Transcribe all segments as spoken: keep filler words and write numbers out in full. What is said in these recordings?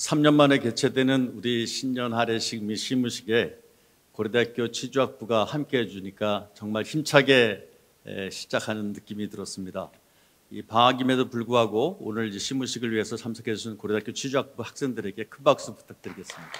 삼 년 만에 개최되는 우리 신년 할애식 및 시무식에 고려대학교 취주학부가 함께 해주니까 정말 힘차게 시작하는 느낌이 들었습니다. 이 방학임에도 불구하고 오늘 시무식을 위해서 참석해 주신 고려대학교 취주학부 학생들에게 큰 박수 부탁드리겠습니다.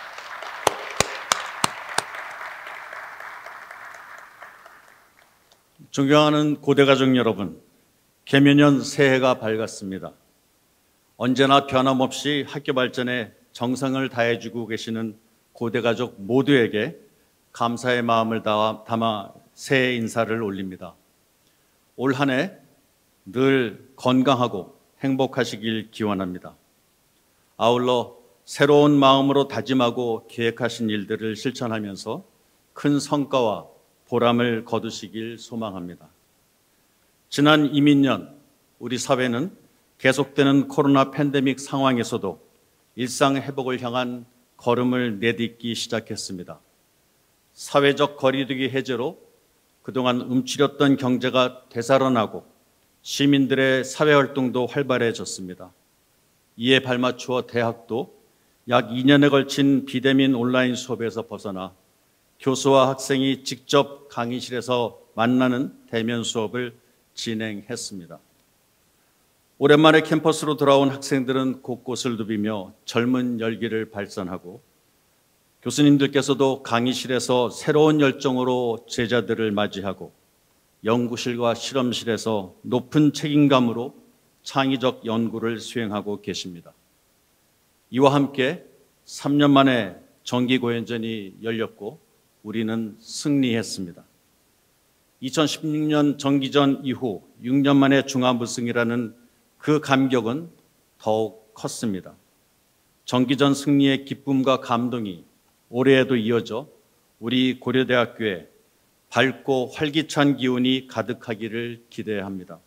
존경하는 고대가족 여러분, 개묘년 새해가 밝았습니다. 언제나 변함없이 학교 발전에 정성을 다해주고 계시는 고대가족 모두에게 감사의 마음을 담아 새해 인사를 올립니다. 올 한 해 늘 건강하고 행복하시길 기원합니다. 아울러 새로운 마음으로 다짐하고 계획하신 일들을 실천하면서 큰 성과와 보람을 거두시길 소망합니다. 지난 이민년 우리 사회는 계속되는 코로나 팬데믹 상황에서도 일상 회복을 향한 걸음을 내딛기 시작했습니다. 사회적 거리두기 해제로 그동안 움츠렸던 경제가 되살아나고 시민들의 사회활동도 활발해졌습니다. 이에 발맞추어 대학도 약 이 년에 걸친 비대면 온라인 수업에서 벗어나 교수와 학생이 직접 강의실에서 만나는 대면 수업을 진행했습니다. 오랜만에 캠퍼스로 돌아온 학생들은 곳곳을 누비며 젊은 열기를 발산하고 교수님들께서도 강의실에서 새로운 열정으로 제자들을 맞이하고 연구실과 실험실에서 높은 책임감으로 창의적 연구를 수행하고 계십니다. 이와 함께 삼 년 만에 정기고연전이 열렸고 우리는 승리했습니다. 이천십육 년 정기전 이후 육 년 만에 중화무승이라는 그 감격은 더욱 컸습니다. 정기전 승리의 기쁨과 감동이 올해에도 이어져 우리 고려대학교에 밝고 활기찬 기운이 가득하기를 기대합니다.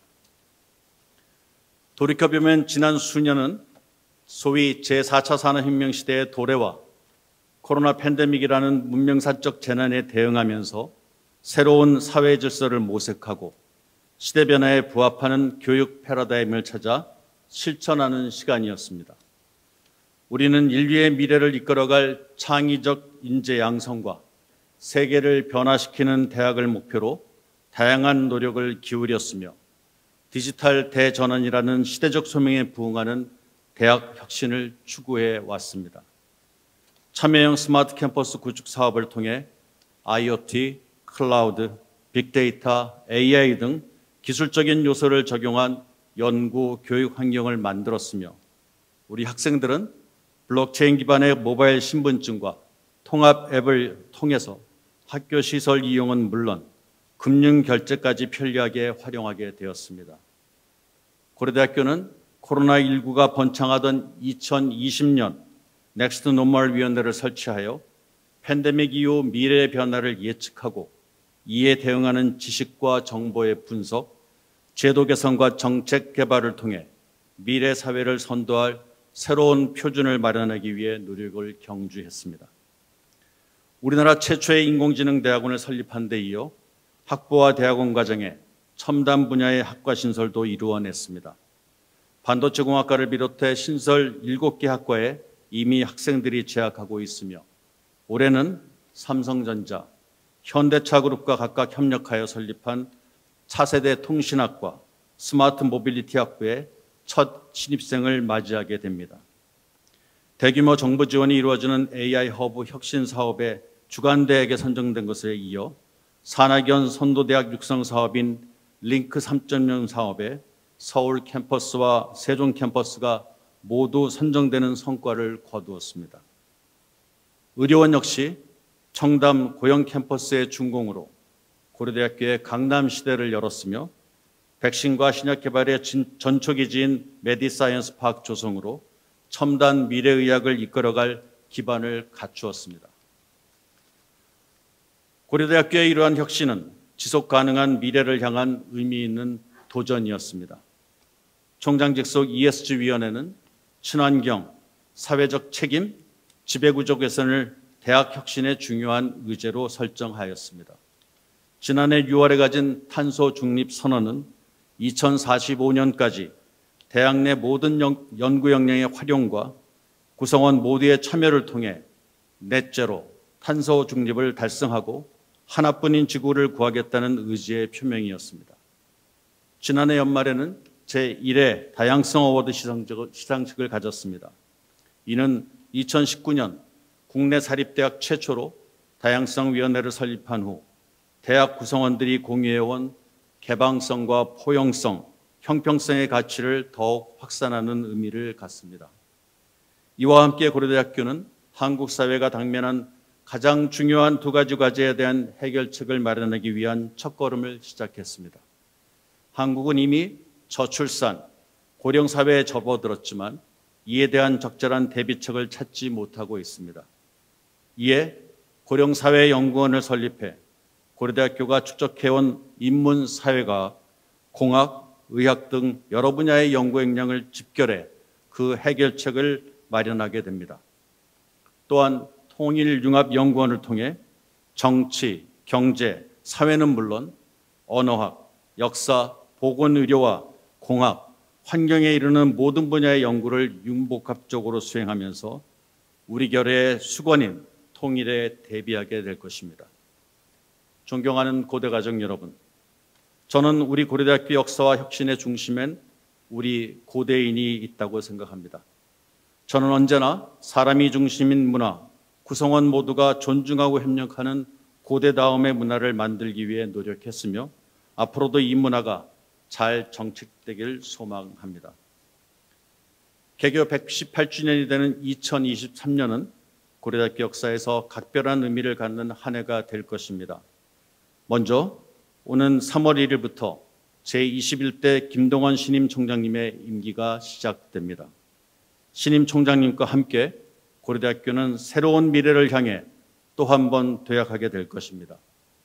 돌이켜보면 지난 수년은 소위 제사 차 산업혁명 시대의 도래와 코로나 팬데믹이라는 문명사적 재난에 대응하면서 새로운 사회 질서를 모색하고 시대 변화에 부합하는 교육 패러다임을 찾아 실천하는 시간이었습니다. 우리는 인류의 미래를 이끌어갈 창의적 인재 양성과 세계를 변화시키는 대학을 목표로 다양한 노력을 기울였으며 디지털 대전환이라는 시대적 소명에 부응하는 대학 혁신을 추구해 왔습니다. 참여형 스마트 캠퍼스 구축 사업을 통해 아이오티, 클라우드, 빅데이터, 에이아이 등 기술적인 요소를 적용한 연구, 교육 환경을 만들었으며 우리 학생들은 블록체인 기반의 모바일 신분증과 통합 앱을 통해서 학교 시설 이용은 물론 금융 결제까지 편리하게 활용하게 되었습니다. 고려대학교는 코로나 십구가 번창하던 이천이십 년 넥스트 노멀 위원회를 설치하여 팬데믹 이후 미래의 변화를 예측하고 이에 대응하는 지식과 정보의 분석, 제도 개선과 정책 개발을 통해 미래 사회를 선도할 새로운 표준을 마련하기 위해 노력을 경주했습니다. 우리나라 최초의 인공지능 대학원을 설립한 데 이어 학부와 대학원 과정에 첨단 분야의 학과 신설도 이루어냈습니다. 반도체공학과를 비롯해 신설 일곱 개 학과에 이미 학생들이 재학하고 있으며 올해는 삼성전자, 현대차그룹과 각각 협력하여 설립한 차세대 통신학과, 스마트 모빌리티 학부에 첫 신입생을 맞이하게 됩니다. 대규모 정부 지원이 이루어지는 에이아이 허브 혁신 사업에 주간대학에 선정된 것에 이어 산학연 선도대학 육성 사업인 링크 삼 점 영 사업에 서울 캠퍼스와 세종 캠퍼스가 모두 선정되는 성과를 거두었습니다. 의료원 역시 청담 고영 캠퍼스의 준공으로 고려대학교의 강남시대를 열었으며 백신과 신약 개발의 전초기지인 메디사이언스 파크 조성으로 첨단 미래의학을 이끌어갈 기반을 갖추었습니다. 고려대학교의 이러한 혁신은 지속가능한 미래를 향한 의미 있는 도전이었습니다. 총장 직속 이에스지 위원회는 친환경, 사회적 책임, 지배구조 개선을 대학 혁신의 중요한 의제로 설정하였습니다. 지난해 유월에 가진 탄소 중립 선언은 이천사십오 년까지 대학 내 모든 연구 역량의 활용과 구성원 모두의 참여를 통해 넷제로 탄소 중립을 달성하고 하나뿐인 지구를 구하겠다는 의지의 표명이었습니다. 지난해 연말에는 제일 회 다양성 어워드 시상식을 가졌습니다. 이는 이천십구 년 국내 사립대학 최초로 다양성위원회를 설립한 후 대학 구성원들이 공유해온 개방성과 포용성, 형평성의 가치를 더욱 확산하는 의미를 갖습니다. 이와 함께 고려대학교는 한국 사회가 당면한 가장 중요한 두 가지 과제에 대한 해결책을 마련하기 위한 첫걸음을 시작했습니다. 한국은 이미 저출산, 고령 사회에 접어들었지만 이에 대한 적절한 대비책을 찾지 못하고 있습니다. 이에 고령사회연구원을 설립해 고려대학교가 축적해온 인문사회가 공학, 의학 등 여러 분야의 연구 역량을 집결해 그 해결책을 마련하게 됩니다. 또한 통일융합연구원을 통해 정치, 경제, 사회는 물론 언어학, 역사, 보건의료와 공학, 환경에 이르는 모든 분야의 연구를 융복합적으로 수행하면서 우리 결의 수건인 통일에 대비하게 될 것입니다. 존경하는 고대가족 여러분, 저는 우리 고려대학교 역사와 혁신의 중심엔 우리 고대인이 있다고 생각합니다. 저는 언제나 사람이 중심인 문화, 구성원 모두가 존중하고 협력하는 고대다움의 문화를 만들기 위해 노력했으며 앞으로도 이 문화가 잘 정착되길 소망합니다. 개교 백십팔 주년이 되는 이천이십삼 년은 고려대학교 역사에서 각별한 의미를 갖는 한 해가 될 것입니다. 먼저 오는 삼월 일일부터 제이십일 대 김동원 신임 총장님의 임기가 시작됩니다. 신임 총장님과 함께 고려대학교는 새로운 미래를 향해 또 한 번 도약하게 될 것입니다.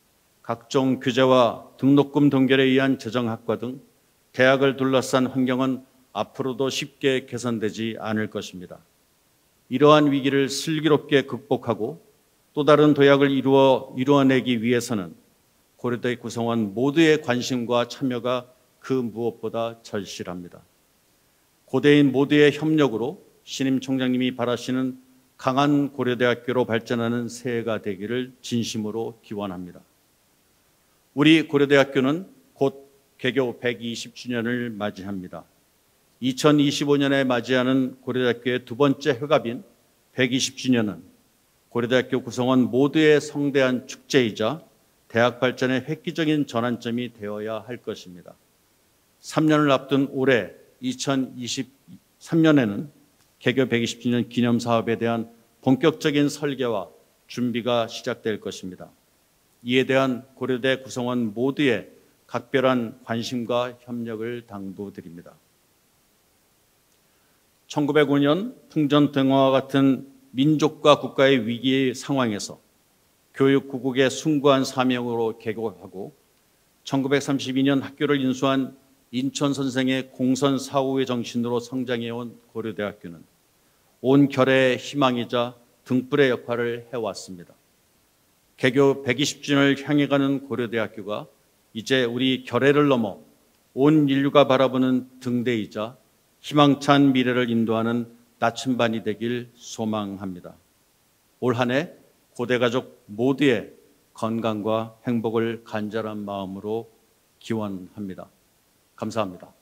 각종 규제와 등록금 동결에 의한 재정학과 등 대학을 둘러싼 환경은 앞으로도 쉽게 개선되지 않을 것입니다. 이러한 위기를 슬기롭게 극복하고 또 다른 도약을 이루어, 이루어내기 위해서는 고려대 구성원 모두의 관심과 참여가 그 무엇보다 절실합니다. 고대인 모두의 협력으로 신임 총장님이 바라시는 강한 고려대학교로 발전하는 새해가 되기를 진심으로 기원합니다. 우리 고려대학교는 곧 개교 백이십 주년을 맞이합니다. 이천이십오 년에 맞이하는 고려대학교의 두 번째 회갑인 백이십 주년은 고려대학교 구성원 모두의 성대한 축제이자 대학 발전의 획기적인 전환점이 되어야 할 것입니다. 삼 년을 앞둔 올해 이천이십삼 년에는 개교 백이십 주년 기념사업에 대한 본격적인 설계와 준비가 시작될 것입니다. 이에 대한 고려대 구성원 모두의 각별한 관심과 협력을 당부드립니다. 천구백오 년 풍전등화와 같은 민족과 국가의 위기 상황에서 교육구국의 숭고한 사명으로 개교하고 천구백삼십이 년 학교를 인수한 인천 선생의 공선 사후의 정신으로 성장해온 고려대학교는 온 결의 희망이자 등불의 역할을 해왔습니다. 개교 백이십 주년을 향해 가는 고려대학교가 이제 우리 결의를 넘어 온 인류가 바라보는 등대이자 희망찬 미래를 인도하는 나침반이 되길 소망합니다. 올 한 해 고대가족 모두의 건강과 행복을 간절한 마음으로 기원합니다. 감사합니다.